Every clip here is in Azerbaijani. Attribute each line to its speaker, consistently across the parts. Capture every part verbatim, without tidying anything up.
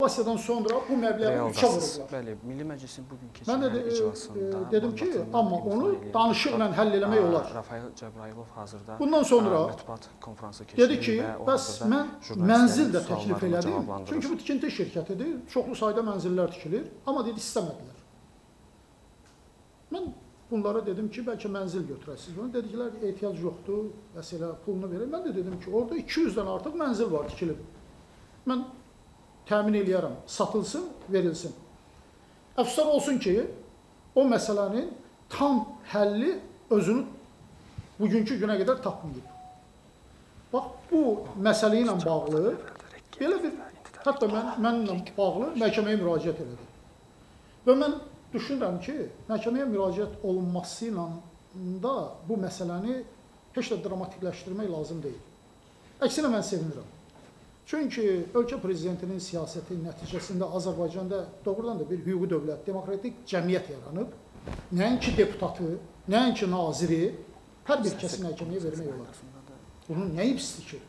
Speaker 1: Devastasiyadan sonra bu məbləği üçə vurublar.
Speaker 2: Bəli, Milli Məclisin bugün
Speaker 1: Mən də
Speaker 2: keçirilən iclasında
Speaker 1: dedim ki, amma onu danışıqla həll eləmək olar.
Speaker 2: Rafael Cəbrayılov hazırda
Speaker 1: bundan sonra
Speaker 2: mətbuat konfransı keçirir
Speaker 1: dedi ki, bəs mən mənzil də təklif elədim. Çünki bu tikinti şirkətidir, çoxlu sayda mənzillər tikilir, amma dedi istəmədilər. Mən bunlara dedim ki, bəlkə mənzil götürəsiniz. Bana dediklər ki, ehtiyac yoxdur, məsələ pulunu verir. Mən də dedim ki, orada iki yüzdən artıq mənzil var, tikilib. Mən təmin eləyərəm, satılsın, verilsin. Əfsuslar olsun ki, o məsələnin tam həlli özünü bugünkü günə qədər tapmayıb. Bax, bu məsələ ilə bağlı, belə bir, hətta mən, mənimlə bağlı məhkəməyə müraciət elədim. Və mən düşünürəm ki, məhkəməyə müraciət olunması ilə da bu məsələni heç də dramatikləşdirmək lazım deyil. Əksinə mən sevinirəm. Çünki ölkə prezidentinin siyasəti nəticəsində Azərbaycanda doğrudan da bir hüquqi dövlət, demokratik cəmiyyət yaranıb. Nəinki deputatı, nəinki naziri hər bir kəsi məhkəməyə vermək olar. Bunun nəyi pisdir ki?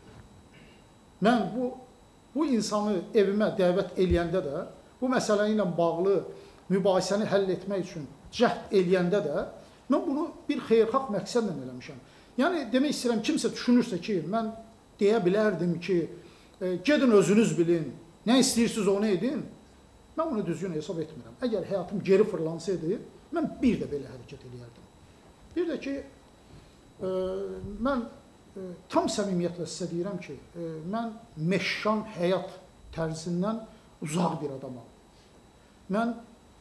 Speaker 1: Mən bu, bu insanı evimə dəvət eləyəndə də, bu məsələ ilə bağlı mübahisəni həll etmək üçün cəhd eləyəndə də, mən bunu bir xeyirxah məqsədlə eləmişəm. Yəni, demək istəyirəm, kimsə düşünürsə ki, mən deyə bilərdim ki, gedin özünüz bilin, nə istəyirsiniz onu edin, mən bunu düzgün hesab etmirəm. Əgər həyatım geri fırlansaydı, mən bir də belə hərəkət edərdim. Bir də ki, e, mən e, tam səmimiyyətlə sizə deyirəm ki, e, mən meşşan həyat tərzindən uzaq bir adamam. Mən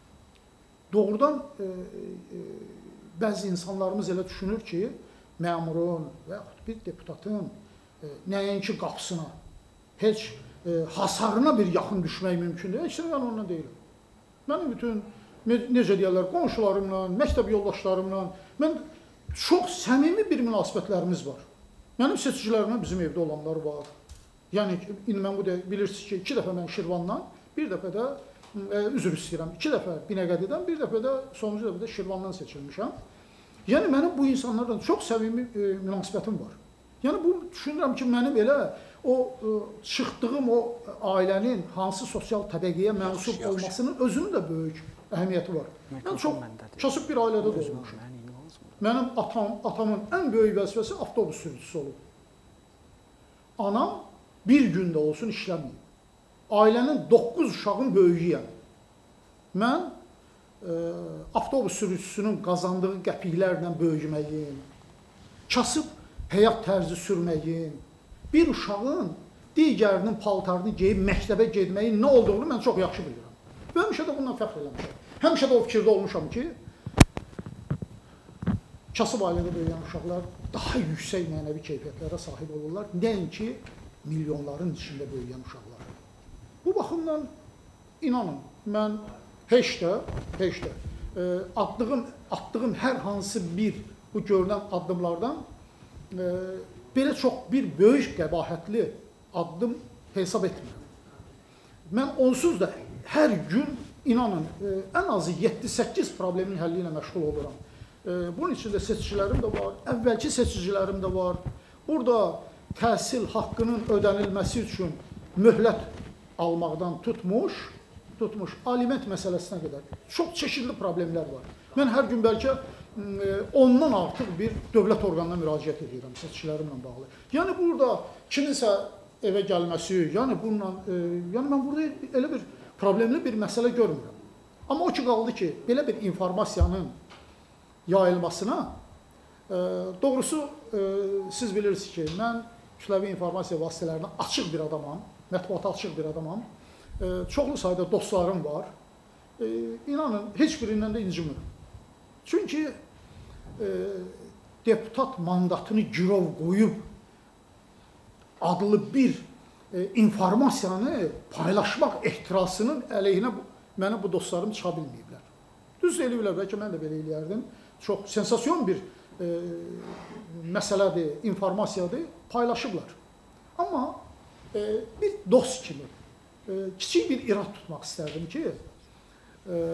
Speaker 1: doğrudan e, e, bəzi insanlarımız elə düşünür ki, məmurun və yaxud bir deputatın e, nəinki qapısına, heç e, hasarına bir yaxın düşmək mümkündür. Heç də mən ondan deyiləm. Mənim bütün, necə deyərlər, qonşularımla, məktəb yoldaşlarımla, mən çox səmimi bir münasibətlərimiz var. Mənim seçicilərimlə bizim evdə olanlar var. Yəni, indi mən bu da bilirsiniz ki, iki dəfə mən Şirvandan, bir dəfə də, e, üzr istəyirəm, iki dəfə Binəqədidən, bir dəfə də, sonuncu dəfə də Şirvandan seçilmişəm. Yəni, mənim bu insanlardan çox səmimi e, münasibətim var. Yəni, bu düşünürəm ki, mənim elə o çıxdığım o ailənin hansı sosial təbəqəyə mənsub olmasının özünün də böyük əhəmiyyəti var. Mən çox kasıb bir ailədə doğulmuşum. Mənim atam, atamın ən böyük vəzifəsi avtobus sürücüsü olub. Anam bir gündə olsun işləməyib. Ailənin doqquz uşağın böyüyüyəm. Mən e, avtobus sürücüsünün qazandığı qəpiklərlə böyüməyin, kasıb həyat tərzi sürməyin, bir uşağın digərinin paltarını geyib məktəbə getməyin nə olduğunu mən çox yaxşı bilirəm. Və həmişə də bundan fəxr eləmişəm. Həmişə də o fikirdə olmuşam ki, kasıb ailədə böyüyən uşaqlar daha yüksək mənəvi keyfiyyətlərə sahib olurlar, nəinki milyonların içində böyüyən uşaqlar. Bu baxımdan inanın, mən heç də, heç də e, atdığım, atdığım hər hansı bir bu görünən addımlardan e, belə çox bir böyük qəbahətli addım hesab etmirəm. Mən onsuz da hər gün, inanın, ən azı yeddi səkkiz problemin həlli ilə məşğul oluram. Bunun içində seçicilərim də var, əvvəlki seçicilərim də var. Burada təhsil haqqının ödənilməsi üçün möhlət almaqdan tutmuş, tutmuş aliment məsələsinə qədər çox çeşidli problemlər var. Mən hər gün bəlkə ondan artıq bir dövlət orqanına müraciət edirəm seçicilərimlə bağlı. Yəni, burada kiminsə evə gəlməsi, yəni, bununla, e, yəni mən burada elə bir problemli bir məsələ görmürəm. Amma o ki qaldı ki, belə bir informasiyanın yayılmasına, e, doğrusu e, siz bilirsiniz ki, mən kütləvi informasiya vasitələrinə açıq bir adamam, mətbuata açıq bir adamam, e, çoxlu sayda dostlarım var, e, inanın, heç birindən də incimmirəm. Çünki e, deputat mandatını girov qoyub adlı bir e, informasiyanı paylaşmaq ehtirasının əleyhinə mənə bu dostlarım çıxa bilməyiblər. Düz eləyiblər, bəlkə mən də belə eləyərdim. Çox sensasyon bir e, məsələdir, informasiyadır, paylaşıblar. Amma e, bir dost kimi e, kiçik bir irad tutmaq istərdim ki, e,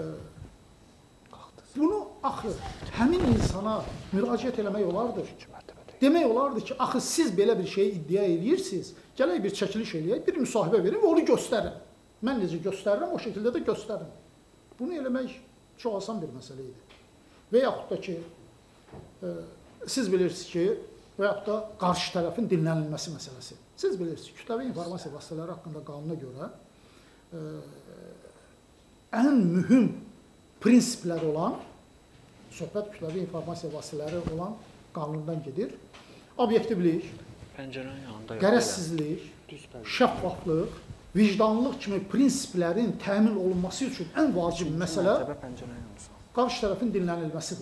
Speaker 1: bunu axı həmin insana müraciət eləmək olardı. Demək olardı ki, axı siz belə bir şeyi iddia edirsiniz, gələk bir çəkiliş eləyək, bir müsahibə verin və onu göstərin. Mən necə göstərirəm, o şəkildə də göstərin. Bunu eləmək çox asan bir məsələ idi. Və yaxud da ki, e, siz bilirsiniz ki, və yaxud da qarşı tərəfin dinlənilməsi məsələsi. Siz bilirsiniz, kütləvi informasiya vasitələri haqqında qanuna görə e, ən mühüm prinsiplər olan, söhbət kütləvi informasiya vasitələri olan qanundan gedir. Obyektivlik, qərəzsizlik, şəffaflıq, vicdanlıq kimi prinsiplərin təmin olunması üçün ən vacib məsələ qarşı tərəfin dinlənilməsidir.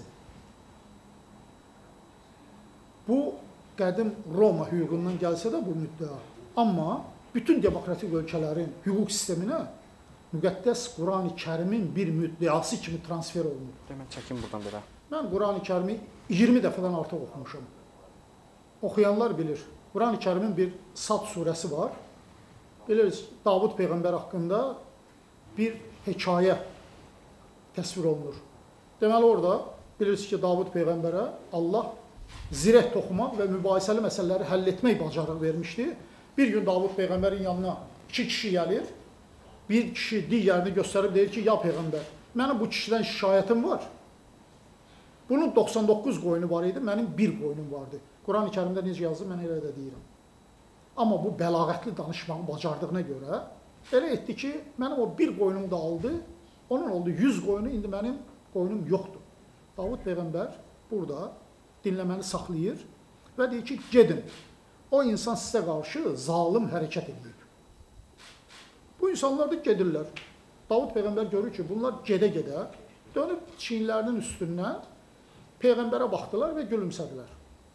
Speaker 1: Bu, qədim Roma hüququndan gəlsə də bu müddəa. Amma bütün demokratik ölkələrin hüquq sisteminə müqəddəs Qurani Kərimin bir müddəası kimi transfer olunur.
Speaker 2: Mən çəkim buradan belə.
Speaker 1: Mən Qurani Kərimi iyirmi dəfədən artıq oxumuşam. Oxuyanlar bilir. Qurani Kərimin bir Sad surəsi var. Bilirsiniz, Davud Peyğəmbər haqqında bir hekayə təsvir olunur. Deməli, orada bilirsiniz ki, Davud Peyğəmbərə Allah zirək toxumaq və mübahisəli məsələləri həll etmək bacarığı vermişdi. Bir gün Davud Peyğəmbərin yanına iki kişi gəlir. Bir kişi digərini göstərib deyir ki, ya Peyğəmbər, mənim bu kişidən şikayətim var. Bunun doxsan doqquz qoyunu var idi, mənim bir qoyunum vardı. Qurani Kərimdə necə yazdı, mən elə də deyirəm. Amma bu bəlağətli danışmağı bacardığına görə elə etdi ki, mənim o bir qoyunumu da aldı, onun oldu yüz qoyunu, indi mənim qoyunum yoxdur. Davud Peyğəmbər burada dinləməni saxlayır və deyir ki, gedin. O insan sizə qarşı zalım hərəkət edir. Bu insanlar da gedirlər. Davud Peyğəmbər görür ki, bunlar gedə-gedə dönüb çiyinlərinin üstündən Peyğəmbərə baxdılar və gülümsədilər.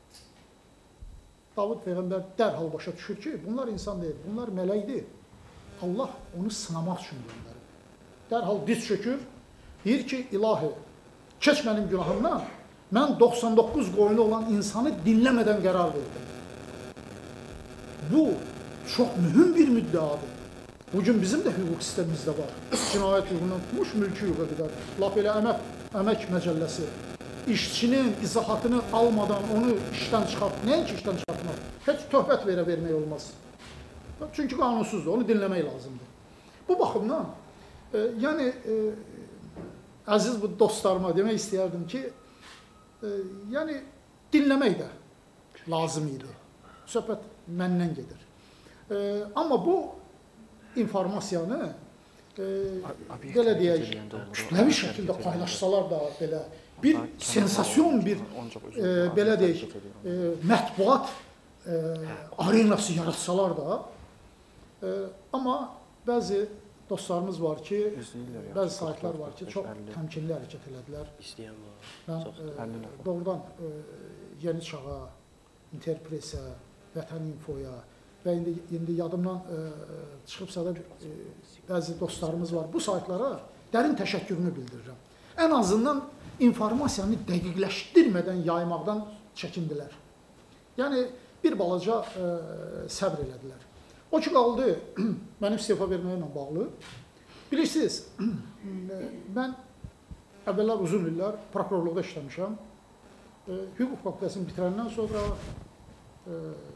Speaker 1: Davud Peyğəmbər dərhal başa düşür ki, bunlar insan deyil, bunlar mələkdir. Allah onu sınamaq üçün göndərir. Dərhal diz çökür, deyir ki, ilahi, keç mənim günahımdan, mən doxsan doqquz qoyunu olan insanı dinləmədən qərar verdim. Bu, çox mühüm bir müddəadır. Bugün bizim də hüquq sistemimizdə var. Cinayət hüququndan tutmuş, mülki hüquqa qədər. Laf elə əmək, əmək məcəlləsi. İşçinin izahatını almadan onu işdən çıxart, nəinki işdən çıxartmaq, heç töhbət verə vermək olmaz. Çünki qanunsuzdur, onu dinləmək lazımdır. Bu baxımdan, e, yəni, e, əziz bu dostlarıma demək istəyərdim ki, e, yəni, dinləmək də lazım idi. Söhbət məndən gedir. E, amma bu informasiyanı, e, belə deyək, kütləvi şəkildə paylaşsalar da belə, bir sensasyon, bir e, belə deyək, e, mətbuat e, arenası yaratsalar da, e, amma bəzi dostlarımız var ki, bəzi saytlar var ki, çox təmkinli hərəkət elədilər. Mən e, doğrudan e, Yeni Çağa, Interpresə, Vətən Infoya və indi, indi yadımdan e, çıxıbsa da e, bəzi dostlarımız var. Bu saytlara dərin təşəkkürünü bildirirəm. Ən azından informasiyanı dəqiqləşdirmədən yaymaqdan çəkindilər. Yəni, bir balaca e, səbr elədilər. O ki, qaldı, mənim istifa verməyimlə bağlı. Bilirsiniz, mən əvvəllər uzun illər prokurorluqda işləmişəm. E, hüquq fakültəsini bitirəndən sonra, e,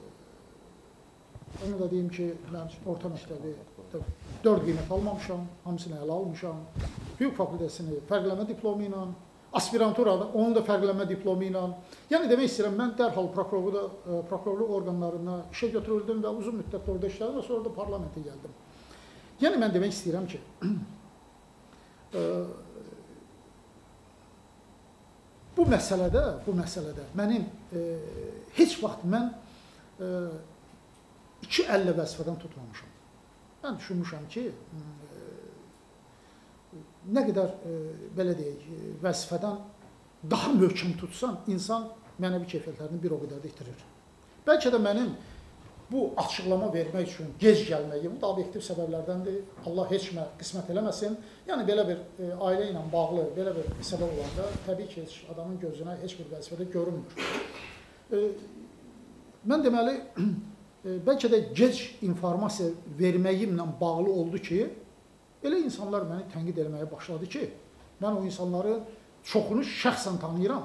Speaker 1: onu da deyim ki, mən orta məktəbi dörd qiymət almamışam, hamısını ələ almışam. Hüquq fakültəsini fərqləmə diplomu ilə, aspiranturada onun da fərqlənmə diplomu ilə. Yəni demək istəyirəm, mən dərhal prokurorluq orqanlarına işə götürüldüm və uzun müddət orada işlədim və sonra da parlamentə gəldim. Yəni mən demək istəyirəm ki, bu məsələdə, bu məsələdə mənim heç vaxt mən iki əllə vəzifədən tutmamışam. Mən düşünmüşəm ki, nə qədər, e, belə deyək, vəzifədən daha möhkəm tutsan, insan mənəvi keyfiyyətlərini bir o qədər də itirir. Bəlkə də mənim bu açıqlama vermək üçün gec gəlməyim, bu da obyektiv səbəblərdəndir. Allah heç kimə qismət eləməsin. Yəni, belə bir e, ailə ilə bağlı, belə bir səbəb olanda, təbii ki, heç adamın gözünə heç bir vəzifədə görünmür. E, mən deməli, e, bəlkə də gec informasiya verməyimlə bağlı oldu ki, elə insanlar məni tənqid eləməyə başladı ki, mən o insanları çoxunu şəxsən tanıyıram.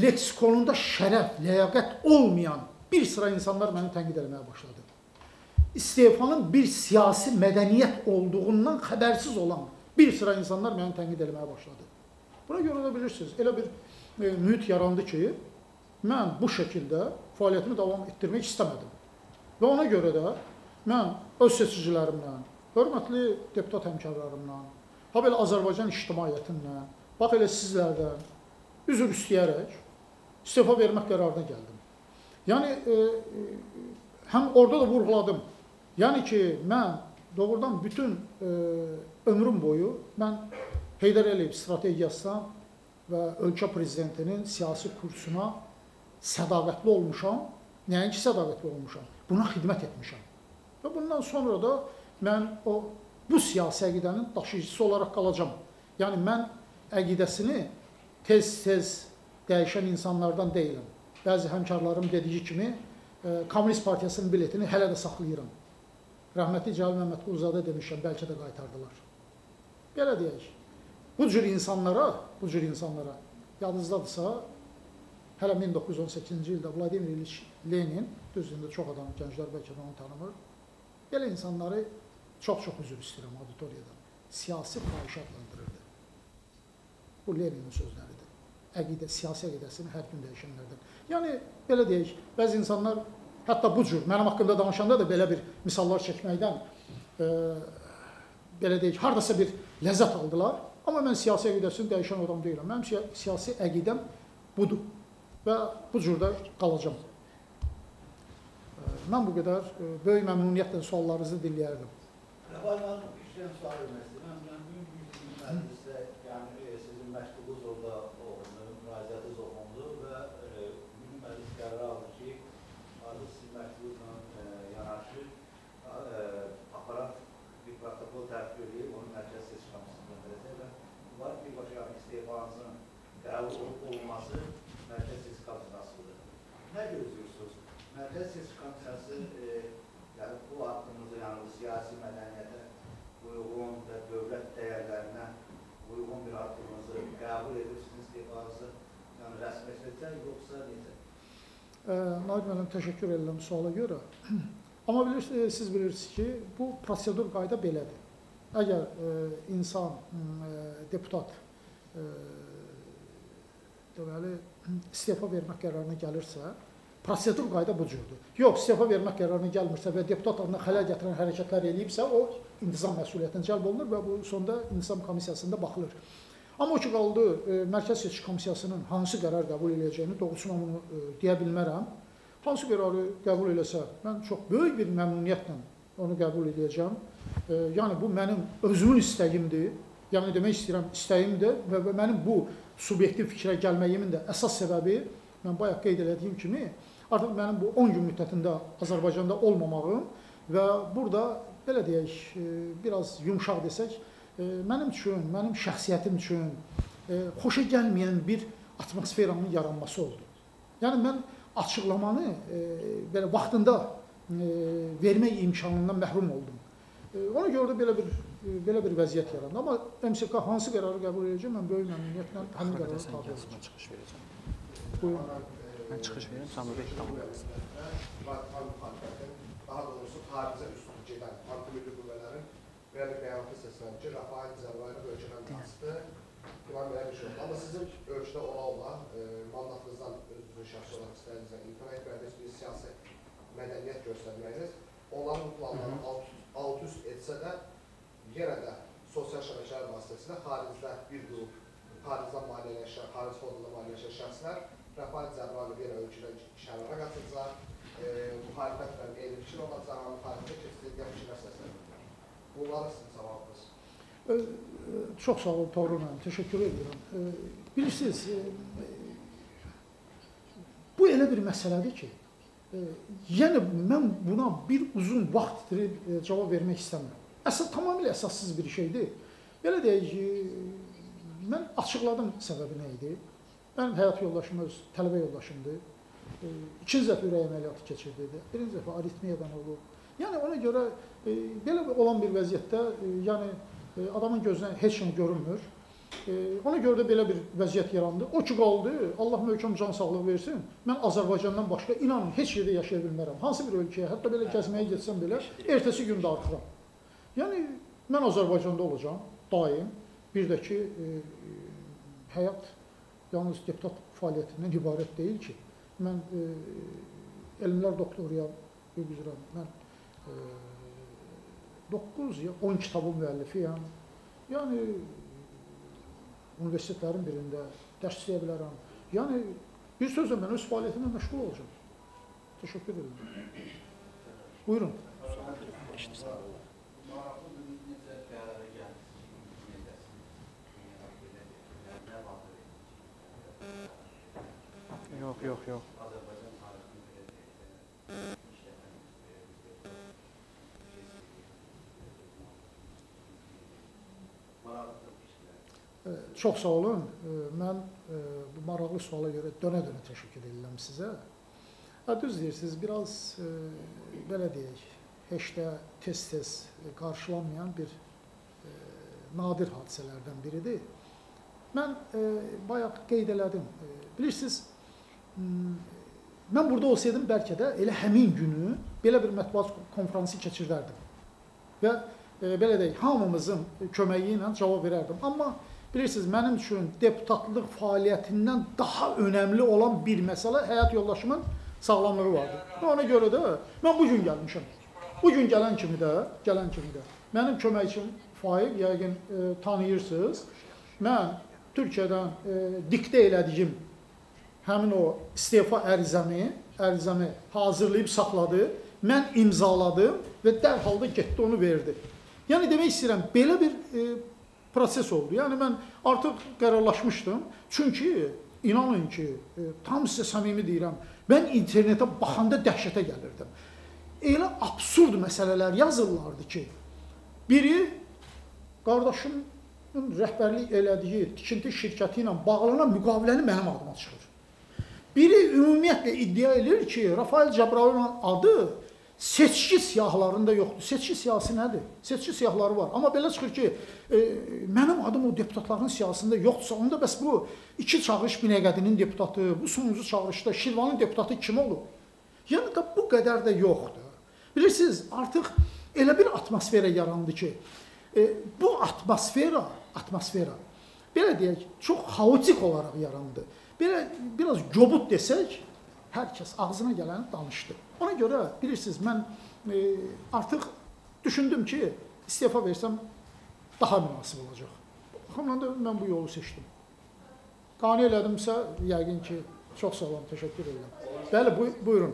Speaker 1: Leksikonunda şərəf, ləyaqət olmayan bir sıra insanlar məni tənqid eləməyə başladı. istefanın bir siyasi mədəniyyət olduğundan xəbərsiz olan bir sıra insanlar məni tənqid etməyə başladı. Buna görə də bilirsiniz, elə bir e, mühit yarandı ki, mən bu şəkildə fəaliyyətimi davam etdirmək istəmədim. Və ona görə də mən öz seçicilərimlə, hörmətli deputat həmkarlarımla, ha belə Azərbaycan ictimaiyyətindən, bax elə sizlərdən üzr istəyərək istefa vermək qərarına gəldim. Yəni, e, e, həm orada da vurğuladım. Yəni ki, mən doğrudan bütün e, ömrüm boyu mən Heydər Əliyev strategiyasına və ölkə prezidentinin siyasi kursuna sədaqətli olmuşam. Nəinki sədaqətli olmuşam, buna xidmət etmişəm. Və bundan sonra da mən o, bu siyasi əqidənin daşıyıcısı olaraq qalacam. Yəni, mən əqidəsini tez-tez dəyişən insanlardan deyiləm. Bəzi həmkarlarım dediyi kimi, e, Komünist Partiyasının biletini hələ də saxlayıram. Rəhmətli Cəlil Məmmədquluzadə demişəm, bəlkə də qaytardılar. Belə deyək, bu cür insanlara, bu cür insanlara, yadınızdadırsa, hələ min doqquz yüz on səkkizinci ildə Vladimir İliç Lenin, düzdür, çox adam, gənclər bəlkə də onu tanımır, belə insanları çox-çox üzr istəyirəm auditoriyadan, siyasi fahişə adlandırırdı. Bu Leninin sözləridir. Əqidə, siyasi əqidəsini hər gün dəyişənlərdən. Yəni, belə deyək, bəzi insanlar, hətta bu cür, mənim haqqında danışanda da belə bir misallar çəkməkdən, e, belə deyək, haradasa bir ləzzət aldılar. Amma mən siyasi əqidəsini dəyişən adam deyiləm. Mənim siyasi əqidəm budur və bu cürdə qalacam. Mən bu qədər böyük məmnuniyyətlə suallarınızı dinləyərdim.
Speaker 3: Rəvaymanın üçdən sual verməsi. Mən bugün məclisdə, yəni sizin məktubunuz orada oxundu, müraciətiniz oxundu və bugün məclis qərar aldı ki, artıq sizin məktubunuzla yanaşı aparat bir protokol tərtib edib, onun mərkəz seçim komisiyasına göndərəcək və var birbaşa istefanızın qəbul olub olması mərkəz seçim komisiyasına asılıdır. Nə gözləyirsiniz? Mərkəz seçim komisiyası yəni bu haqqımızı, yəni siyasi mədəniyyətə uyğun və dövlət dəyərlərinə uyğun bir haqqımızı qəbul edirsiniz istefanızı, yəni rəsmiləşəcək, yoxsa necə?
Speaker 1: Naib müəllim, təşəkkür edirəm suala görə. Amma bilirsiniz, siz bilirsiniz ki, bu prosedur qayda belədir. Əgər e, insan, e, deputat e, deməli, istefa vermək qərarına gəlirsə, prosedur qayda bu cürdür. Yox, istefa vermək qərarına gəlmirsə və deputat adına xələl gətirən hərəkətlər eləyibsə, o intizam məsuliyyətindən cəlb olunur və bu sonda intizam komissiyasında baxılır. Amma o ki, qaldı, e, Mərkəz Seçki Komissiyasının hansı qərar qəbul edəcəyini doğrusuna bunu e, deyə bilmərəm. Hansı qərarı qəbul eləsə, mən çox böyük bir məmnuniyyətlə onu qəbul edəcəm. E, yəni, bu mənim özümün istəyimdir. Yəni, demək istəyirəm, istəyimdir və, və mənim bu subyektiv fikrə gəlməyimin də əsas səbəbi, mən bayaq qeyd elədiyim kimi, artıq mənim bu on gün müddətində Azərbaycanda olmamağım və burada, belə deyək, biraz yumşaq desək, mənim üçün, mənim şəxsiyyətim üçün xoşa gəlməyən bir atmosferanın yaranması oldu. Yəni, mən açıqlamanı belə vaxtında vermək imkanından məhrum oldum. Ona görə də belə bir, belə bir vəziyyət yarandı. Amma M S K hansı qərarı qəbul edəcək, mən böyük məmnuniyyətlə həmin qərarı tabi olacaq.
Speaker 2: Çıxış verəcəm.
Speaker 1: Buyurun.
Speaker 2: Mən çıxış verim, Samir Bey tamam.
Speaker 4: Daha doğrusu tarixə üstün gedən anti-milli qüvvələrin belə bir bəyanatı səslənir ki, Rafael Zərbayevin ölkədən qaçdı. Filan belə bir şey oldu. Amma sizin ölkədə ola-ola mandatınızdan özünüzün şəxsi olaraq istədiyinizdən imtina etmədiniz, bir siyasi mədəniyyət göstərməyiniz. Onların bu planlarını alt-üst etsə də, yenə də sosial şəbəkələr vasitəsilə xaricdə bir qrup, xaricdən maliyyələşən, xaric fondunda maliyyələşən şəxslər Rafael Zərbayevin yenə ölkədən şəhərlərə qatılacaq, müxalifətlə eyni fikir olacaq, müxalifətə keçirildiyə fikirlər səslənir. Bunları sizin cavabınız.
Speaker 1: Çox sağ olun, Toğrul mənim, təşəkkür edirəm. Bilirsiniz, bu elə bir məsələdir ki, yəni mən buna bir uzun vaxt itirib cavab vermək istəmirəm. Əsas, tamamilə əsassız bir şeydir. Belə deyək, mən açıqladım səbəbi nə idi. Mənim həyat yoldaşım öz tələbə yoldaşımdır. İkinci dəfə ürək əməliyyatı keçirdi. Birinci dəfə aritmiyadan olub. Yəni ona görə belə olan bir vəziyyətdə, yəni adamın gözünə heç nə görünmür. E, ona görə də belə bir vəziyyət yarandı. O ki qaldı, Allah möhkəm can sağlığı versin. Mən Azərbaycandan başqa inanın heç yerdə yaşaya bilmərəm. Hansı bir ölkəyə, hətta belə gəzməyə getsəm belə, ertəsi gün dartıram. Yəni mən Azərbaycanda olacağam daim. Bir də ki e, həyat yalnız deputat fəaliyyətindən ibarət deyil ki. Mən e, elmlər doktoruyam, üzrəm. Mən e, doqquz ya on kitabın müəllifiyəm. Yəni universitetlərin birində dərs deyə bilərəm. Yəni bir sözlə mən öz fəaliyyətimlə məşğul olacağım. Təşəkkür edirəm. Buyurun.
Speaker 2: Yox, yox, yox.
Speaker 1: Çox sağ olun. Mən bu maraqlı suala görə dönə-dönə təşəkkür edirəm sizə. Düz deyirsiniz, biraz belə deyək, heç də tez-tez qarşılanmayan bir nadir hadisələrdən biridir. Mən bayaq qeyd elədim. Bilirsiniz, mən burada olsaydım bəlkə də elə həmin günü belə bir mətbuat konfransı keçirdərdim. Və belə deyək, hamımızın köməyi ilə cavab verərdim. Amma bilirsiniz, mənim üçün deputatlıq fəaliyyətindən daha önəmli olan bir məsələ həyat yoldaşımın sağlamlığı vardır. Və ona görə də mən bu gün gəlmişəm. Bu gün gələn kimi də, gələn kimi də mənim köməkçim Faiq, yəqin e, tanıyırsınız. Mən Türkiyədən e, diktə elədiyim həmin o istefa ərizəmi, ərizəmi hazırlayıb saxladı, mən imzaladım və dərhal da getdi onu verdi. Yəni demək istəyirəm, belə bir e, proses oldu. Yəni mən artıq qərarlaşmışdım. Çünki inanın ki, e, tam sizə səmimi deyirəm, mən internetə baxanda dəhşətə gəlirdim. Elə absurd məsələlər yazırlardı ki, biri qardaşımın rəhbərlik elədiyi tikinti şirkəti ilə bağlanan müqavilənin mənim adıma çıxır. Biri ümumiyyətlə iddia edir ki, Rafael Cəbrayılın adı seçki siyahılarında yoxdur. Seçki siyahısı nədir? Seçki siyahıları var. Amma belə çıxır ki, e, mənim adım o deputatların siyahısında yoxdursa, onda bəs bu iki çağırış Binəqədinin deputatı, bu sonuncu çağırışda Şirvanın deputatı kim olub? Yəni da bu qədər də yoxdur. Bilirsiniz, artıq elə bir atmosfera yarandı ki, e, bu atmosfera, atmosfera, belə deyək, çox xaotik olaraq yarandı. Belə biraz gobud desək, hər kəs ağzına gələni danışdı. Ona görə bilirsiniz, mən e, artıq düşündüm ki, istefa versəm daha münasib olacaq. Baxımdan da mən bu yolu seçdim. Qane elədimsə, yəqin ki, çox sağ olun, təşəkkür edirəm. Bəli, buy buyurun.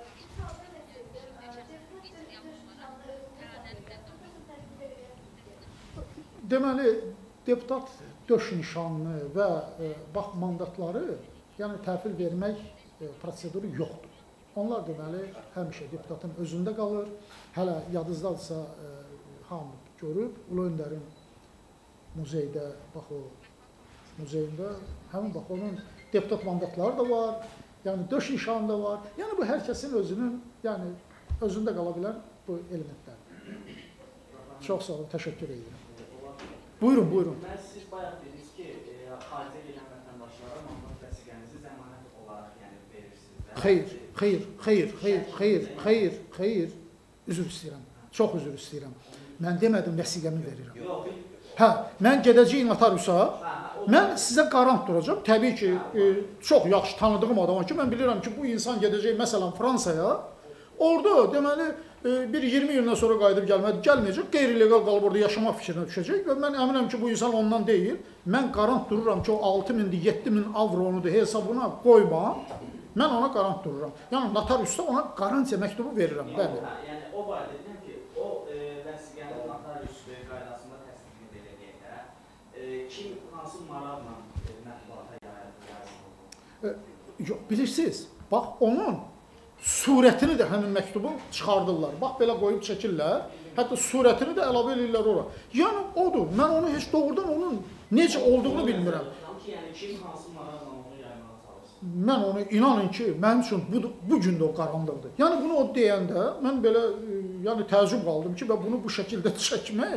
Speaker 1: Deməli, deputat döş nişanını və e, bax mandatları, yəni təhvil vermək e, proseduru yoxdur. Onlar deməli, həmişə deputatın özündə qalır. Hələ yadınızdadırsa, e, hamı görüb, Ulu Öndərin muzeydə, bax o muzeyində, həmin bax onun deputat mandatları da var, yəni döş nişanı da var. Yəni bu hər kəsin özünün, yəni özündə qala bilən bu elementlər. Çox sağ olun, təşəkkür edirəm. Buyurun, buyurun.
Speaker 5: Mən siz bayaq dediniz ki, xaricə gedən vətəndaşlara mandat vəsiqənizi zəmanət olaraq yəni verirsiniz.
Speaker 1: Xeyr, xeyr, xeyr, xeyr, xeyr, xeyr, xeyr, üzr istəyirəm, çox üzr istəyirəm. Mən demədim vəsiqəmi verirəm. Hə, mən gedəcəyim notariusa, mən sizə qarant duracam. Təbii ki, e, çox yaxşı tanıdığım adama ki, mən bilirəm ki, bu insan gedəcək məsələn Fransaya, orada deməli e, bir iyirmi ildən sonra qayıdıb gəlmədi, gəlməyəcək, qeyri-legal qalıb orada yaşamaq fikrinə düşəcək və mən əminəm ki, bu insan ondan deyil. Mən qarant dururam ki, o altı mindir, yeddi min avronu da hesabına qoymam. Mən ona qarant dururam. Yəni notariusda ona qarantiya məktubu verirəm, bəli.
Speaker 5: Yəni o barədə deyirəm ki, o e, vəsiqənin notarius qaydasında təsdiq ediləcəkdə e, kim hansı maraqla e, mətbuata yayılır?
Speaker 1: Yox, bilirsiniz, bax onun surətini də həmin məktubun çıxardırlar. Bax belə qoyub çəkirlər. Hətta surətini də əlavə edirlər ora. Yəni odur. Mən onu heç doğrudan onun necə olduğunu bilmirəm.
Speaker 5: Yəni kim hansı maraqla onu yaymağa çalışsın?
Speaker 1: Mən onu inanın ki, mənim üçün bu, bu gün də o qaranlıqdır. Yəni bunu o deyəndə mən belə yəni təəccüb qaldım ki, və bunu bu şəkildə çəkmək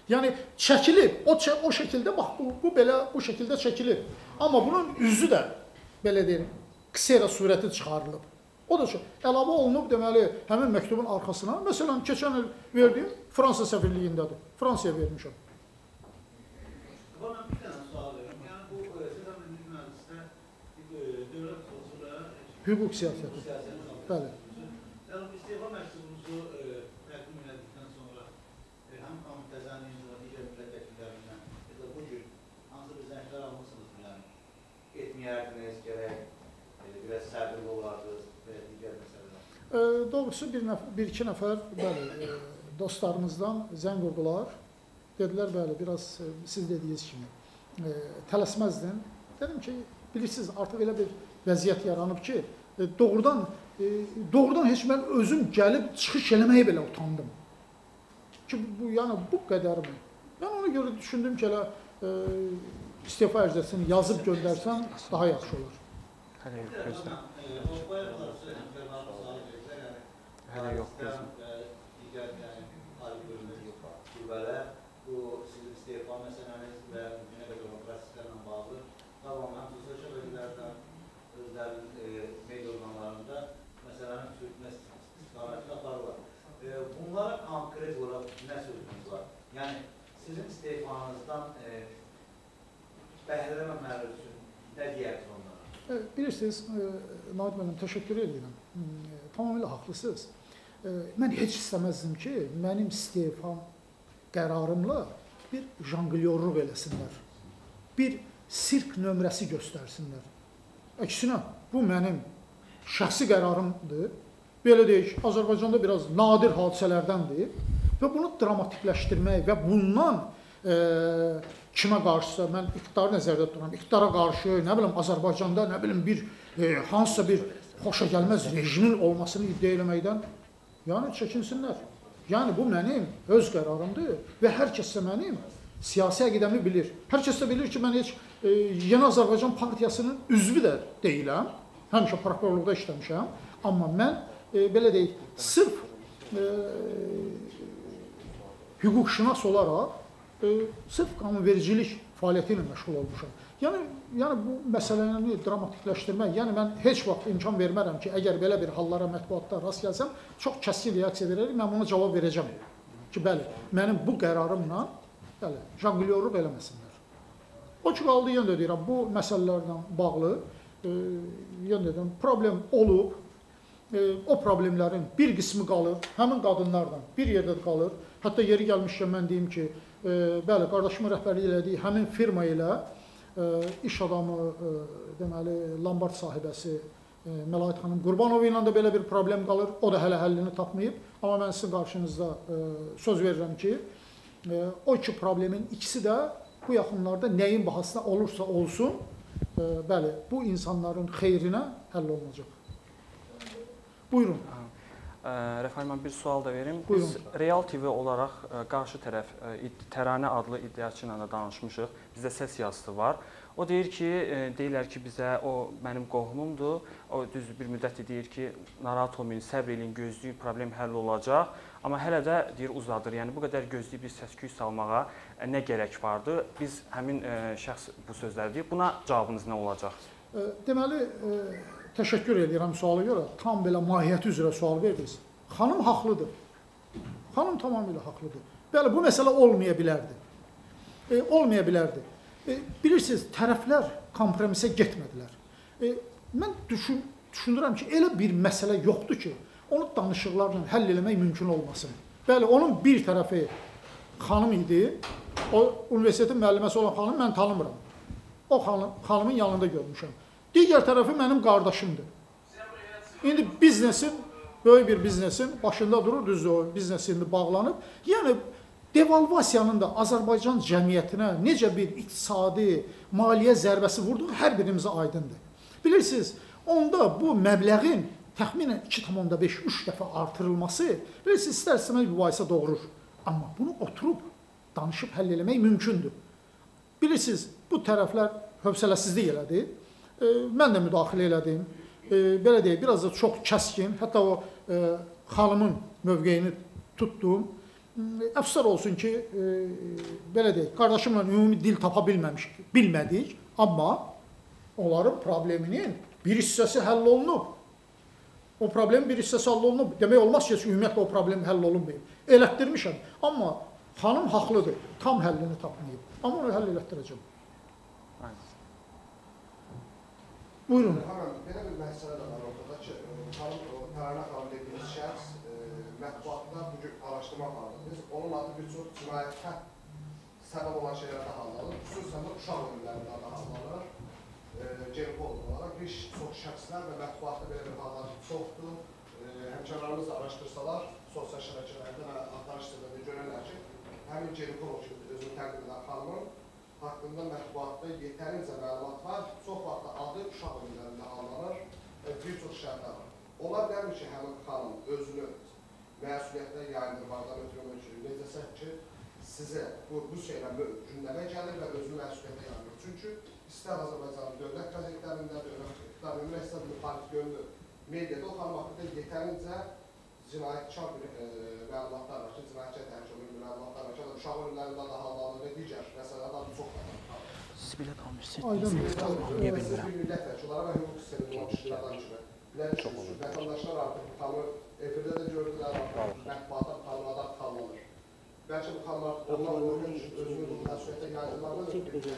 Speaker 1: Yəni çəkilib, o o şəkildə bax bu, bu belə bu şəkildə çəkilib. Amma bunun üzü də belə deyim, ksera surəti çıxarılıb. O da əlavə olunub deməli həmin məktubun arxasına. Məsələn, keçən il verdiyim Fransa səfirliyindədir. Fransaya vermişəm.
Speaker 3: Bana bir tane sual verin. Yani bu siz anladığınız mühendisler devlet konusunda
Speaker 1: Hüquq siyasəti. Bəli.
Speaker 3: Yani bu istifa mektubunuzu təqdim edildikdən sonra həm komitəzənin və digər milletvəkillərindən ya da bu gün hansı bir zənglər almışsınız bilən etməyərdiniz, gərək biraz səbirli olardınız və digər məsələlər?
Speaker 1: Doğrusu bir, bir iki nəfər bəli, dostlarımızdan zəng vurdular. Dedilər, bəli, biraz siz dediyiniz kimi tələsməzdin. Dedim ki, bilirsiniz, artıq elə bir vəziyyət yaranıb ki, doğrudan, doğrudan heç mən özüm gəlib çıxış eləməyə belə utandım. Ki, bu, yəni, bu qədər mi? Mən ona görə düşündüm ki, elə istifa ərizəsini yazıb göndərsəm daha yaxşı olur.
Speaker 2: Hələ yox, gözlə. Hələ yox, gözlə. Bu sizin istifa məsələniz və günə qədər o proseslərlə bağlı tamamən sosial şəbəkələrdən özlərinin media orqanlarında məsələnin sürtməsi istiqamətində aparırlar. Bunlara konkret olaraq nə sözünüz var? Yəni sizin istifanızdan bəhrələnməmələri üçün nə deyərsiniz onlara?
Speaker 1: Bilirsiniz, Nahid müəllim, təşəkkür edirəm. Tamamilə haqlısınız. Mən heç istəməzdim ki, mənim istifam qərarımla bir janglyorluq eləsinlər, bir sirk nömrəsi göstərsinlər. Əksinə, bu mənim şəxsi qərarımdır. Belə deyək, Azərbaycanda biraz nadir hadisələrdəndir və bunu dramatikləşdirmək və bundan e, kimə qarşısa, mən iqtidarı nəzərdə tuturam, iqtidara qarşı, nə bilim, Azərbaycanda, nə bilim, bir e, hansısa bir xoşa gəlməz rejimin olmasını iddia eləməkdən, yəni çəkinsinlər. Yəni, bu mənim öz qərarımdır və hər kəs də mənim siyasi əqidəmi bilir. Hər kəs də bilir ki, mən heç e, Yeni Azərbaycan Partiyasının üzvü də deyiləm. Həmişə prokurorluqda işləmişəm. Amma mən, e, belə deyək, sırf e, hüquqşünas olaraq, e, sırf qanunvericilik fəaliyyəti ilə məşğul olmuşam. Yəni, yəni bu məsələni dramatikləşdirmək, yəni mən heç vaxt imkan vermərəm ki, əgər belə bir hallara mətbuatda rast gəlsəm, çox kəskin reaksiya verərək, mən buna cavab verəcəm ki, bəli, mənim bu qərarımla bəli, janglyorluq eləməsinlər. O ki, qaldı, yenə də deyirəm, bu məsələlərlə bağlı, e, yenə deyirəm, problem olub, e, o problemlərin bir qismi qalır, həmin qadınlardan bir yerdə qalır. Hətta yeri gəlmişkən mən deyim ki, e, bəli, qardaşımın rəhbərlik elədiyi həmin firma ilə iş adamı, deməli, Lombard sahibəsi Məlahət xanım Qurbanova ilə də belə bir problem qalır. O da hələ həllini tapmayıb. Amma mən sizin qarşınızda söz verirəm ki, o iki problemin ikisi də bu yaxınlarda nəyin bahasına olursa olsun, bəli, bu insanların xeyrinə həll olunacaq. Buyurun.
Speaker 2: Rəfail, mən bir sual da verim.
Speaker 1: Buyurun.
Speaker 2: Biz Real T V olaraq qarşı tərəf Təranə adlı iddiaçı ilə də danışmışıq. Bizdə səs yazısı var. O deyir ki, deyirlər ki, bizə o mənim qohumumdur. O düz bir müddət deyir ki, narahat olmayın, səbr eləyin, gözləyib problem həll olacaq. Amma hələ də deyir uzadır. Yəni bu qədər gözləyib bir səs-küy salmağa nə gərək vardı? Biz həmin şəxs bu sözləri deyir. Buna cavabınız nə olacaq?
Speaker 1: Deməli, təşəkkür edirəm suala görə. Tam belə mahiyyəti üzrə sual verdiniz. Xanım haqlıdır. Xanım tamamilə haqlıdır. Bəli, bu məsələ olmaya bilərdi. E, olmaya bilərdi. E, bilirsiniz, tərəflər kompromisə getmədilər. E, mən düşün, düşünürəm ki, elə bir məsələ yoxdur ki, onu danışıqlarla həll eləmək mümkün olmasın. Bəli, onun bir tərəfi xanım idi. O, universitetin müəlliməsi olan xanım mən tanımıram. O xanım, xanımın yanında görmüşəm. Digər tərəfi mənim qardaşımdır. İndi biznesin, böyük bir biznesin başında durur, düzdür, o biznes indi bağlanıb. Yəni, devalvasiyanın da Azərbaycan cəmiyyətinə necə bir iqtisadi, maliyyə zərbəsi vurduğu hər birimizə aydındır. Bilirsiniz, onda bu məbləğin təxminən iki tam beş üç dəfə artırılması, bilirsiniz, istər-istəməz mübahisə doğurur. Amma bunu oturub, danışıb həll eləmək mümkündür. Bilirsiniz, bu tərəflər hövsələsizlik elədi. E, mən də müdaxilə elədim. E, belə deyək, biraz da çox kəskin, hətta o e, xanımın mövqeyini tutdum. E, əfsuslar olsun ki, e, belə deyək, qardaşımla ümumi dil tapa bilməmişik, bilmədik, amma onların probleminin bir hissəsi həll olunub. O problemin bir hissəsi həll olunub. Demək olmaz ki, ümumiyyətlə o problem həll olunmayıb. Elətdirmişəm, amma xanım haqlıdır, tam həllini tapmayıb. Amma onu həll elətdirəcəm. Buyurun.
Speaker 4: Həmən, belə bir məsələ də var ortada ki, Tərana xanım dediyimiz şəxs mətbuatda bugün araşdırma apardı. Biz onun adı bir çox cinayətə səbəb olan şeylərdə hallanır, xüsusən də uşaq ölümlərində də hallanır. Genpol olaraq bir çox şəxslər və mətbuatda belə bir hallar çoxdur. Həmkarlarımız araşdırsalar, sosial şəbəkələrdə və axtarış sitələrində görürlər ki, həmin Genpol özünü təqdim edən xanımın haqqında mətbuatda yetərincə məlumat var. Çox vaxt adı uşaq ölümlərində hallanır və bir çox şərtlər var. Ola bilər ki, həmin xanım özünü məsuliyyətdən yayındırmaqdan ötürü üçün necəsə ki, sizə bu, bu şeylə gündəmə gəlir və özünü məsuliyyətə yayındır. Çünki istər Azərbaycanın dövlət qəzetlərində, dövlət iqtidarın üniversitə müxalif yönlü mediada o xanım haqqında yetərincə cinayətkar bir e, məlumatlar var ki, cinayətkar təhlükə bir məlumatlar var ki, uşaq ölümlərində də hallanır və digər məsələlərdə adı çox var.
Speaker 2: Siz bilət almışsınız.
Speaker 1: Aydın.
Speaker 4: Niyə bilmirəm? Siz bir millət vəkilləri və hüquq sisteminin olan kişilərdən kimi. Vətəndaşlar artıq bu xanımı efirdə də gördülər, mətbuata xanımlardan xanlanır. Bəlkə bu xanımlar onlar oyun özünü bu məsuliyyətə yayınlarına da bir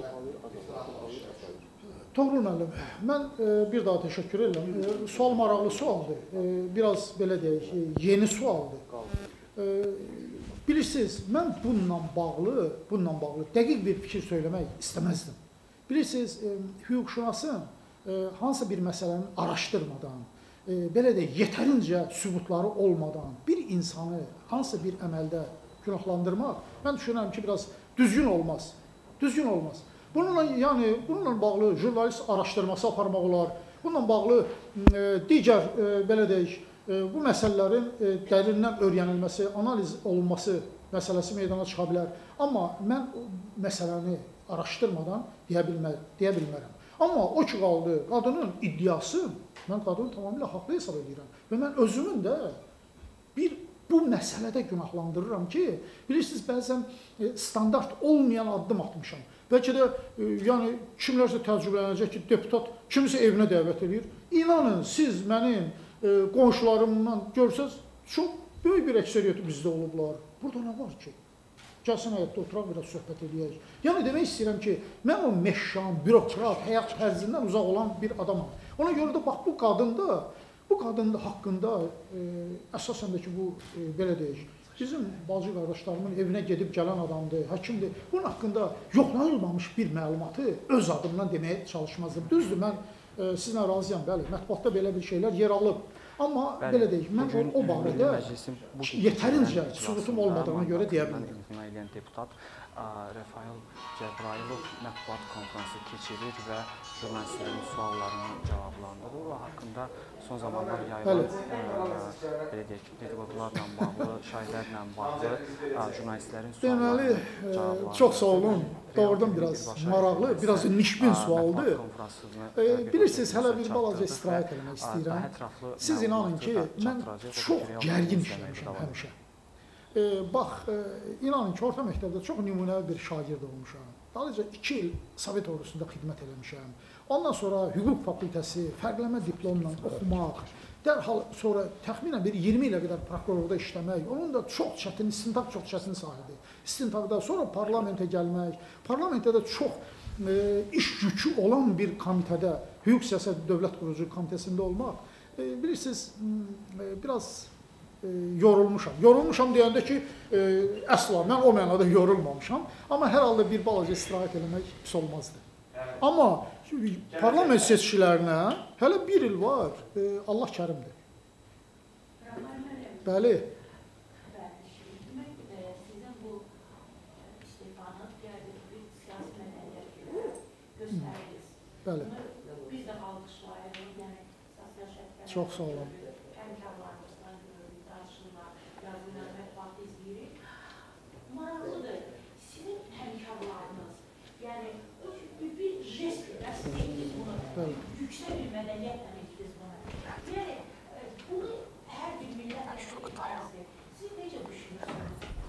Speaker 4: iftirahatlar.
Speaker 1: Toğrul müəllim, mən e, bir daha təşəkkür edirəm. E, sual maraqlı sualdır. E, biraz belə deyək, yeni sualdır. E, bilirsiniz, mən bununla bağlı, bununla bağlı dəqiq bir fikir söyləmək istəməzdim. Bilirsiniz, e, hüquqşünasın e, hansı bir məsələni araşdırmadan, e, belə deyək, yetərincə sübutları olmadan bir insanı hansı bir əməldə günahlandırmaq, mən düşünürəm ki, biraz düzgün olmaz. Düzgün olmaz. Bununla, yəni, bununla bağlı jurnalist araşdırması aparmaq olar. Bununla bağlı e, digər, e, belə deyək, e, bu məsələlərin e, dərindən öyrənilməsi, analiz olunması məsələsi meydana çıxa bilər. Amma mən o məsələni araşdırmadan deyə, bilmər, deyə bilmərəm. Amma o ki qaldı, qadının iddiası, mən qadını tamamilə haqlı hesab edirəm. Və mən özümün də bir bu məsələdə günahlandırıram ki, bilirsiniz, bəzən standart olmayan addım atmışam. Bəlkə də yəni, kimlərsə təcrübələnəcək ki, deputat kimisə evinə dəvət edir. İnanın, siz mənim e, qonşularımdan görsəz, çox böyük bir əksəriyyəti bizdə olublar. Burada nə var ki? Gəlsin həyatda oturaq, biraz söhbət edəyək. Yəni, demək istəyirəm ki, mən o meşşan, bürokrat, həyat tərzindən uzaq olan bir adamam. Ona görə də, bax, bu qadında, bu qadında haqqında e, əsasən də ki, bu, e, belə deyək, bizim bacı qardaşlarımın evinə gedib gələn adamdır, həkimdir. Bunun haqqında yoxlanılmamış bir məlumatı öz adımdan deməyə çalışmazdım. Düzdür, mən e, sizinlə razıyam, bəli, mətbuatda belə bir şeylər yer alıb. Amma bəli, belə deyək, mən bugün, o, o barədə yetərincə sübutum olmadığına görə deyə bilmirəm.
Speaker 2: Deputat Rafael Cəbrayılov mətbuat konfransı keçirir və jurnalistlərin suallarını cavablandırır. O haqqında son zamanlar yayılan belə deyək, dedikodularla bağlı, şahidlərlə bağlı jurnalistlərin suallarını cavablandırır.
Speaker 1: Çox sağ olun. Doğrudan biraz maraqlı, biraz nişbin sualdır. Bilirsiniz, hələ bir balaca istirahət eləmək istəyirəm. Siz inanın ki, mən çox gərgin işləmişəm həmişə. E, bax, e, inanın ki, orta məktəbdə çox nümunəvi bir şagird olmuşam. Dalıca iki il Sovet ordusunda xidmət eləmişəm. Ondan sonra hüquq fakültəsi, fərqləmə diplomla oxumaq, dərhal sonra təxminən bir iyirmi ilə qədər prokurorda işləmək, onun da çox çətin, istintaq çox çətin sahibi. İstintaqda sonra parlamentə gəlmək, parlamentdə də çox e, iş yükü olan bir komitədə, hüquq siyasət dövlət qurucu komitəsində olmaq, e, bilirsiniz, e, biraz E, yorulmuşam. Yorulmuşam deyəndə ki, e, əsla mən o mənada yorulmamışam. Amma hər halda bir balaca istirahət eləmək pis olmazdı. Evet. Amma parlament seçkilərinə hələ bir il var. E, Allah kərimdir. Bəli.
Speaker 6: Sizin bu istifanı bir siyasi mədəniyyət göstərdiniz.
Speaker 1: Bəli.
Speaker 6: Biz də alqışlayırıq. Yəni, sosial şərtlər.
Speaker 1: Çox sağ olun.
Speaker 6: Maraqlıdır, sizin həmkarlarınız, yəni bir jest, siz etdiniz bunu, yüksək bir mədəniyyətlə etdiniz bunu. Yəni, bunu hər bir millət əşqdir. Siz necə düşünürsünüz?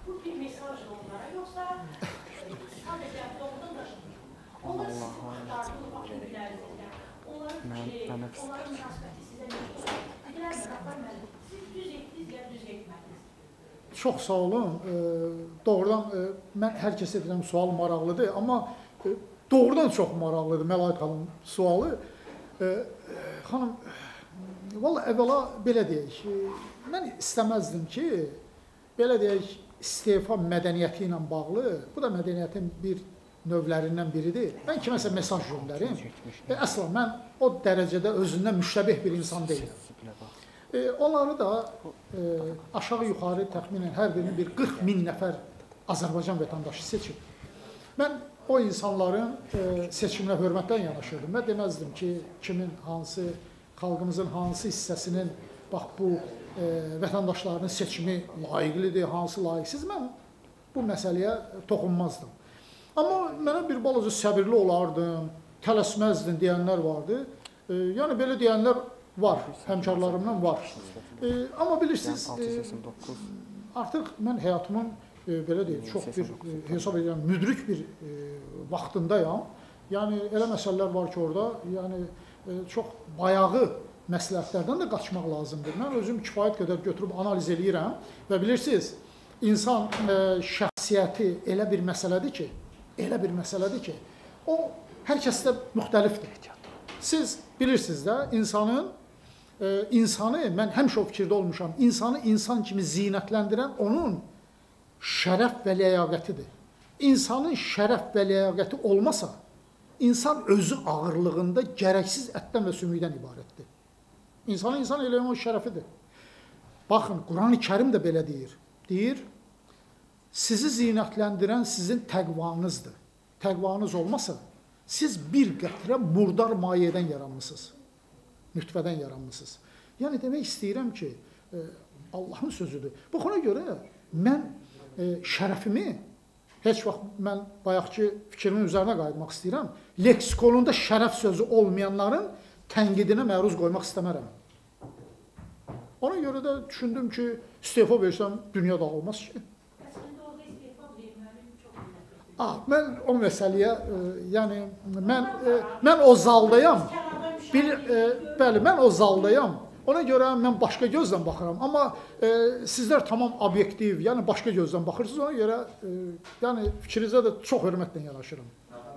Speaker 2: Nəfs.
Speaker 6: Onların münasibəti sizə necə olur? Dedilər ki, Rəfər müəllim, siz düz etdiniz ya düz etmədiniz.
Speaker 1: Çox sağ olun. E, doğrudan e, mən hər kəsə deyirəm sual maraqlıdır, amma e, doğrudan çox maraqlıdır Məlaik xanım sualı. E, xanım, valla əvvəla belə deyək, e, mən istəməzdim ki, belə deyək, istefa mədəniyyəti ilə bağlı, bu da mədəniyyətin bir növlərindən biridir. Mən kiməsə mesaj göndərim. E, əsla mən o dərəcədə özündən müştəbih bir insan deyiləm. E, onları da e, aşağı yuxarı təxminən hər birinin bir qırx min nəfər Azərbaycan vətəndaşı seçib. Mən o insanların e, seçiminə hörmətdən yanaşırdım. Mən deməzdim ki, kimin hansı, xalqımızın hansı hissəsinin bax bu e, vətəndaşlarının seçimi layiqlidir, hansı layiqsiz. Mən bu məsələyə toxunmazdım. Amma mənə bir balaca səbirli olardım, tələsməzdin deyənlər vardı. E, yəni belə deyənlər var, həmkarlarımdan var. E, amma bilirsiniz, e, artıq mən həyatımın e, belə deyil, çox bir e, hesab edirəm, müdrik bir e, vaxtındayam. Yəni elə məsələlər var ki, orada, yəni e, çox bayağı məsləhətlərdən də qaçmaq lazımdır. Mən özüm kifayət qədər götürüb analiz eləyirəm və bilirsiniz, insan e, şəxsiyyəti elə bir məsələdir ki, elə bir məsələdir ki, o hər kəsdə müxtəlifdir. Siz bilirsiniz də, insanın e, insanı, mən həmişə o fikirdə olmuşam, insanı insan kimi zinətləndirən onun şərəf və ləyaqətidir. İnsanın şərəf və ləyaqəti olmasa, insan özü ağırlığında gərəksiz ətdən və sümükdən ibarətdir. İnsanı insan eləyən o şərəfidir. Baxın, Quran-ı Kərim də belə deyir. Deyir, sizi zinətləndirən sizin təqvanızdır. Təqvanız olmasa, siz bir qətrə murdar mayədən yaranmısınız. Nütfədən yaranmısınız. Yəni, demək istəyirəm ki, e, Allahın sözüdür. Bax, ona görə mən e, şərəfimi, heç vaxt mən bayaqki fikrimin üzərinə qayıtmaq istəyirəm, leksikonunda şərəf sözü olmayanların tənqidinə məruz qoymaq istəmərəm. Ona görə də düşündüm ki, istefa versəm dünya dağılmaz ki.
Speaker 6: Əslində orada istefa verməli çox qiymətlidir.
Speaker 1: Ah, mən o məsələyə, e, yəni mən e, mən o zaldayam. Bir e, bəli, mən o zaldayam. Ona görə mən başqa gözlə baxıram, amma e, sizlər tamam obyektiv, yəni başqa gözlə baxırsınız. Ona görə e, yəni fikrinizə də çox hörmətlə yanaşıram.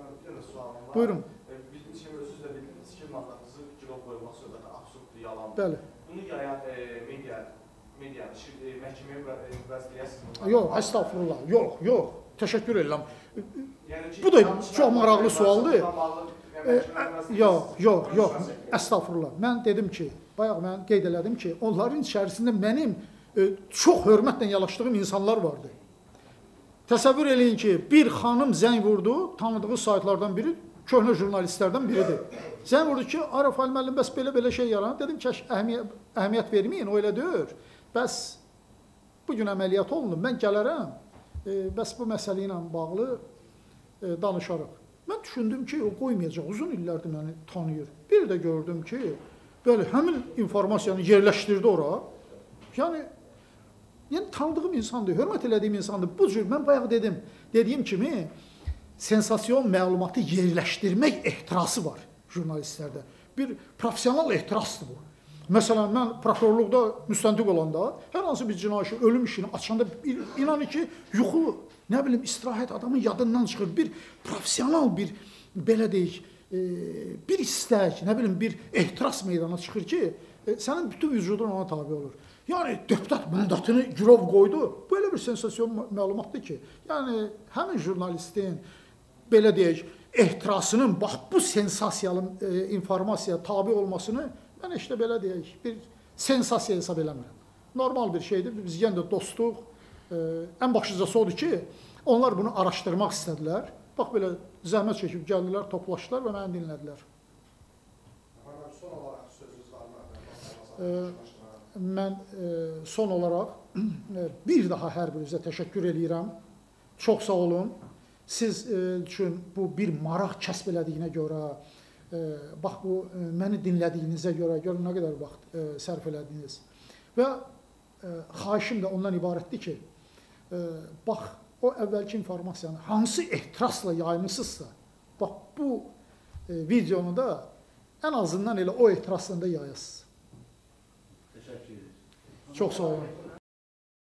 Speaker 1: Buyurun.
Speaker 7: Bildiyiniz kimi, özünüz də bildiniz ki, mandatınızı girov qoymaq söhbəti absurddur, yalandır.
Speaker 1: Bəli.
Speaker 7: Bunu yayan e, media, media, e, məhkəməyə müraciət edəsiniz.
Speaker 1: Yox, əstəğfurullah. Yox, yox. Təşəkkür edirəm.
Speaker 7: Yəni ki,
Speaker 1: Bu da çox maraqlı sualdır.
Speaker 7: E,
Speaker 1: yox, yox, yox. Əstəğfurullah. Mən dedim ki, bayaq mən qeyd elədim ki, onların içərisində mənim e, çox hörmətlə yanaşdığım insanlar vardı. Təsəvvür eləyin ki, bir xanım zəng vurdu, tanıdığı saytlardan biri, köhnə jurnalistlərdən biridir. Zəng vurdu ki, Arif Ali müəllim, bəs belə-belə şey yaranır. Dedim ki, əhəmiyyət, əhəmiyyət verməyin, o elə deyir. Bəs bugün əməliyyat olunur, mən gələrəm, e, bəs bu məsələ ilə bağlı e, danışarıq. Mən düşündüm ki, o qoymayacaq, uzun illərdir məni tanıyır. Bir də gördüm ki, böyle həmin informasiyanı yerləşdirdi ora. Yəni, yəni tanıdığım insandır, hörmət elədiyim insandır. Bu cür, mən bayaq dedim, dediyim kimi, sensasyon məlumatı yerləşdirmək ehtirası var jurnalistlərdə. Bir profesional ehtirasdır bu. Məsələn, mən prokurorluqda müstəntiq olanda, hər hansı bir cinayət ölüm işini açanda, inanın ki, yuxu, nə bilim, istirahət adamın yadından çıxır. Bir profesional, bir, belə deyik, e, bir istək, nə bilim, bir ehtiras meydana çıxır ki, e, sənin bütün vücudun ona tabi olur. Yəni, deputat mandatını girov qoydu. Bu elə bir sensasyon məlumatdır ki, yəni, həmin jurnalistin, belə deyək, ehtirasının, bax, bu sensasiyalı e, informasiya tabi olmasını, mən işte belə deyək, bir sensasiya hesab eləmirəm. Normal bir şeydir, biz yenə də dostuq. E, ən başlıcası odur ki, onlar bunu araşdırmaq istədilər. Bax, belə zəhmət çəkib gəldilər, toplaşdılar və məni dinlədilər.
Speaker 4: Son olaraq sözünüz var mı?
Speaker 1: E, mən e, son olaraq e, bir daha hər birinizə təşəkkür edirəm. Çox sağ olun. Siz e, üçün bu bir maraq kəsb elədiyinə görə, e, bax bu e, məni dinlədiyinizə görə, görün nə qədər vaxt e, sərf elədiniz. Və e, xahişim də ondan ibarətdir ki, e, bax, o əvvəlki informasiyanı hansı ehtirasla yaymışsınızsa, bax bu e, videonu da ən azından elə o etirazında yayasınız.
Speaker 3: Teşekkür ederim.
Speaker 1: Çox sağ olun.